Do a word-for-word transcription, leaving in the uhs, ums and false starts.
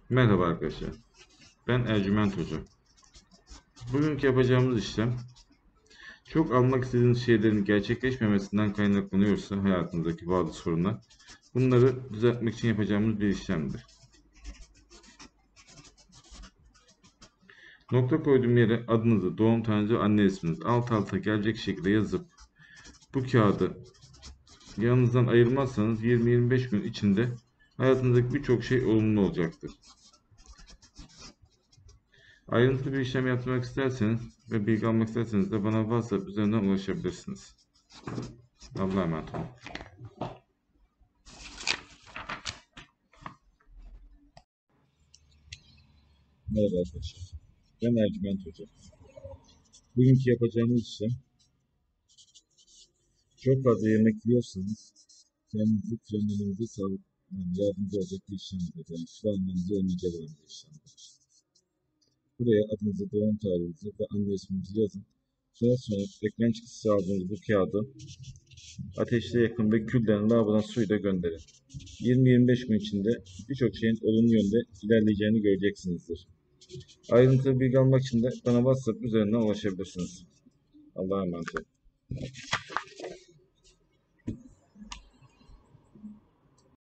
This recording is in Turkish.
Merhaba arkadaşlar. Ben Ercüment Hoca. Bugünkü yapacağımız işlem çok almak istediğiniz şeylerin gerçekleşmemesinden kaynaklanıyorsa hayatınızdaki bazı sorunlar, bunları düzeltmek için yapacağımız bir işlemdir. Nokta koyduğum yere adınızı, doğum tarihinizi ve anne isminizi alt alta gelecek şekilde yazıp bu kağıdı yanınızdan ayırmazsanız yirmi yirmi beş gün içinde hayatınızdaki birçok şey olumlu olacaktır. Ayrıntılı bir işlem yapmak isterseniz ve bilgi almak isterseniz de bana WhatsApp üzerinden ulaşabilirsiniz. Allah'a emanet olun. Merhaba arkadaşlar. Ben Ercüment Hoca. Bugünkü yapacağımız işlem çok fazla yemek yiyorsanız kendinizi frenlemenize sağlık yani yardımcı olacak bir işlemdir. Yani kilo almanızı önleyecek olan bir işlemdir. Buraya adınızı, doğum tarihinizi ve anne isminizi yazın. Daha sonra ekran çıktısı aldığınız bu kağıdı ateşte yakın ve küllerini lavabodan suyla gönderin. yirmi yirmi beş gün içinde birçok şeyin olumlu yönde ilerleyeceğini göreceksinizdir. Ayrıntılı bilgi almak için de bana WhatsApp üzerinden ulaşabilirsiniz. Allah'a emanet olun.